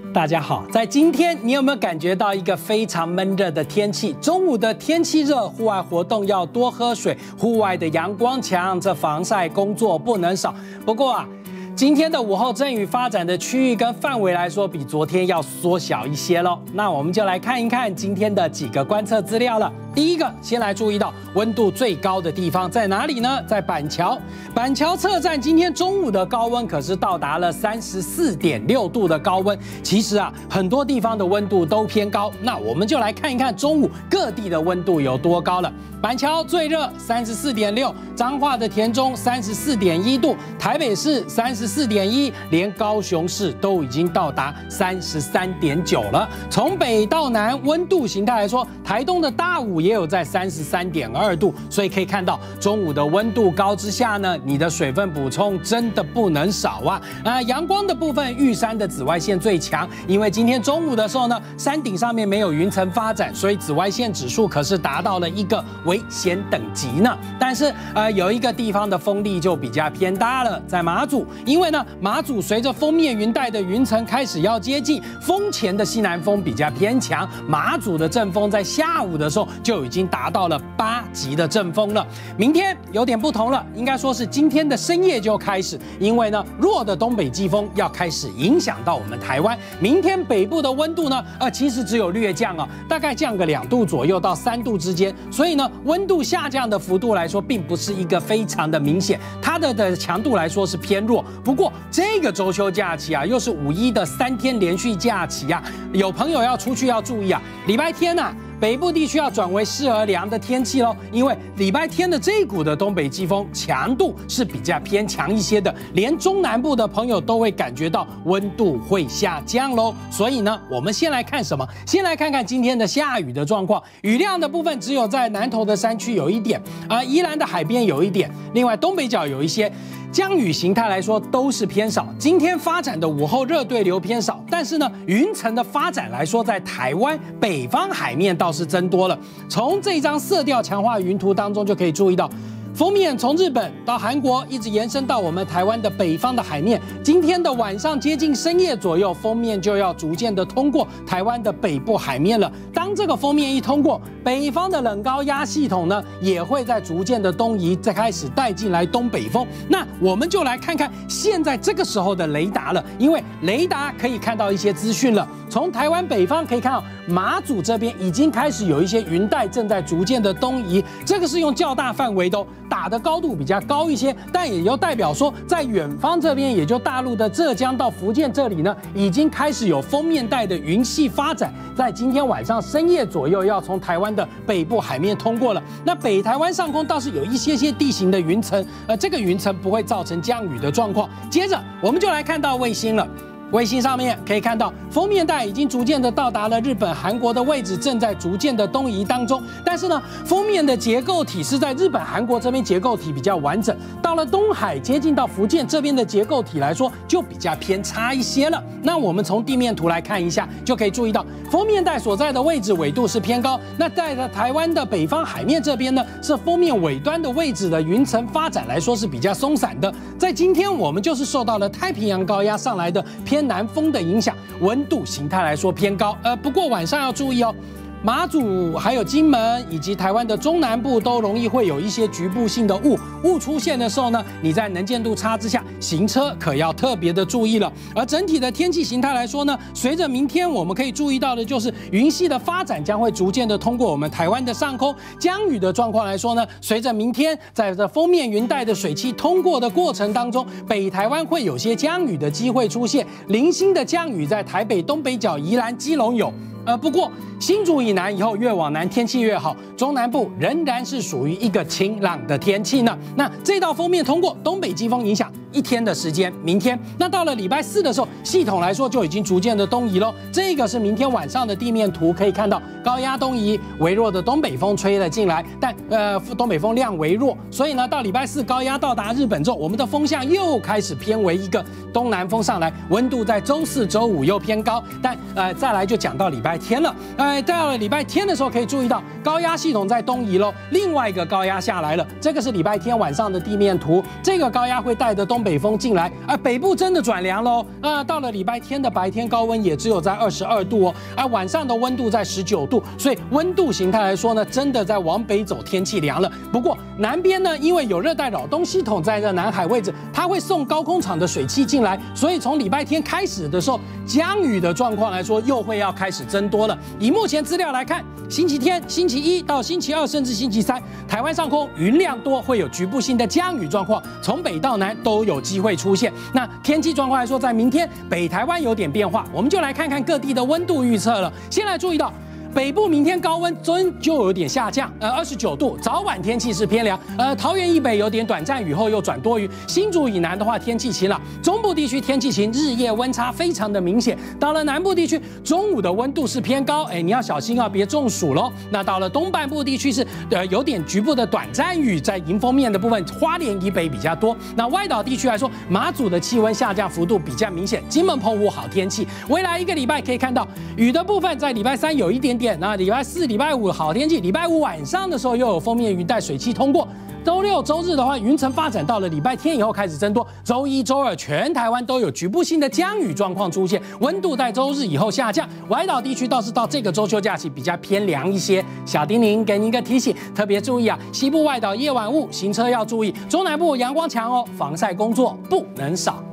大家好，在今天你有没有感觉到一个非常闷热的天气？中午的天气热，户外活动要多喝水，户外的阳光强，这防晒工作不能少。不过今天的午后阵雨发展的区域跟范围来说，比昨天要缩小一些咯。那我们就来看一看今天的几个观测资料了。第一个，先来注意到温度最高的地方在哪里呢？在板桥。板桥车站今天中午的高温可是到达了34.6度的高温。其实很多地方的温度都偏高。那我们就来看一看中午各地的温度有多高了。板桥最热34.6，彰化的田中34.1度，台北市34.1，连高雄市都已经到达33.9了。从北到南温度形态来说，台东的大武也有在33.2度，所以可以看到中午的温度高之下呢，你的水分补充真的不能少阳光的部分，玉山的紫外线最强，因为今天中午的时候呢，山顶上面没有云层发展，所以紫外线指数可是达到了一个危险等级呢。但是有一个地方的风力就比较偏大了，在马祖，因为呢马祖随着锋面云带的云层开始要接近，风前的西南风比较偏强，马祖的阵风在下午的时候就已经达到了8级的阵风了。明天有点不同了，应该说是今天的深夜就开始，因为呢弱的东北季风要开始影响到我们台湾。明天北部的温度呢其实只有略降大概降个2度左右到3度之间，所以呢温度下降的幅度来说并不是一个非常的明显，它的强度来说是偏弱。不过这个周休假期又是5·1的3天连续假期有朋友要出去要注意礼拜天北部地区要转为适而凉的天气咯，因为礼拜天的这一股的东北季风强度是比较偏强一些的，连中南部的朋友都会感觉到温度会下降咯。所以呢，我们先来看什么？先来看看今天的下雨的状况。雨量的部分只有在南投的山区有一点，宜兰的海边有一点，另外东北角有一些。降雨形态来说都是偏少，今天发展的午后热对流偏少，但是呢，云层的发展来说，在台湾北方海面倒是增多了。从这张色调强化云图当中就可以注意到。封面从日本到韩国，一直延伸到我们台湾的北方的海面。今天的晚上接近深夜左右，封面就要逐渐的通过台湾的北部海面了。当这个封面一通过，北方的冷高压系统呢，也会在逐渐的东移，再开始带进来东北风。那我们就来看看现在这个时候的雷达了，因为雷达可以看到一些资讯了。从台湾北方可以看到，马祖这边已经开始有一些云带正在逐渐的东移，这个是用较大范围的打的高度比较高一些，但也就代表说，在远方这边，也就大陆的浙江到福建这里呢，已经开始有锋面带的云系发展，在今天晚上深夜左右要从台湾的北部海面通过了。那北台湾上空倒是有一些地形的云层，这个云层不会造成降雨的状况。接着我们就来看到卫星了。卫星上面可以看到，锋面带已经逐渐的到达了日本、韩国的位置，正在逐渐的东移当中。但是呢，锋面的结构体是在日本、韩国这边结构体比较完整，到了东海接近到福建这边的结构体来说，就比较偏差一些了。那我们从地面图来看一下，就可以注意到，锋面带所在的位置纬度是偏高。那在台湾的北方海面这边呢，是锋面尾端的位置的云层发展来说是比较松散的。在今天我们就是受到了太平洋高压上来的偏南风的影响，温度形态来说偏高。不过晚上要注意马祖还有金门以及台湾的中南部都容易会有一些局部性的雾出现的时候呢，你在能见度差之下，行车可要特别的注意了。而整体的天气形态来说呢，随着明天我们可以注意到的就是云系的发展将会逐渐的通过我们台湾的上空。降雨的状况来说呢，随着明天在这锋面云带的水汽通过的过程当中，北台湾会有些降雨的机会出现，零星的降雨在台北东北角、宜兰、基隆有。不过新竹以南以后越往南天气越好，中南部仍然是属于一个晴朗的天气呢。那这道锋面通过东北季风影响1天的时间，明天那到了礼拜4的时候，系统来说就已经逐渐的东移咯。这个是明天晚上的地面图，可以看到高压东移，微弱的东北风吹了进来，但东北风量微弱，所以呢到礼拜4高压到达日本之后，我们的风向又开始偏为一个东南风上来，温度在周4、周5又偏高，但再来就讲到礼拜天了。到了礼拜天的时候，可以注意到高压系统在东移咯，另外一个高压下来了，这个是礼拜天晚上的地面图，这个高压会带着东北北风进来，北部真的转凉喽。到了礼拜天的白天高温也只有在22度哦，晚上的温度在19度，所以温度形态来说呢，真的在往北走，天气凉了。不过南边呢，因为有热带扰动系统在这南海位置，它会送高空场的水汽进来，所以从礼拜天开始的时候，降雨的状况来说，又会要开始增多了。以目前资料来看，星期天、星期一到星期二，甚至星期三，台湾上空云量多，会有局部性的降雨状况，从北到南都有机会出现。那天气状况来说，在明天北台湾有点变化，我们就来看看各地的温度预测了。先来注意到。北部明天高温就有点下降，29度，早晚天气是偏凉。桃园以北有点短暂雨后又转多云，新竹以南的话天气晴朗，中部地区天气晴，日夜温差非常的明显。到了南部地区，中午的温度是偏高，你要小心别中暑喽。那到了东半部地区是有点局部的短暂雨，在迎风面的部分，花莲以北比较多。那外岛地区来说，马祖的气温下降幅度比较明显，金门、澎湖好天气。未来一个礼拜可以看到雨的部分，在礼拜三有一点点。那礼拜四、礼拜五好天气，礼拜五晚上的时候又有锋面云带水汽通过。周六、周日的话，云层发展到了礼拜天以后开始增多。周一、周二全台湾都有局部性的降雨状况出现，温度在周日以后下降。外岛地区倒是到这个周休假期比较偏凉一些。小叮咛给您一个提醒，特别注意西部外岛夜晚雾，行车要注意。中南部阳光强哦，防晒工作不能少。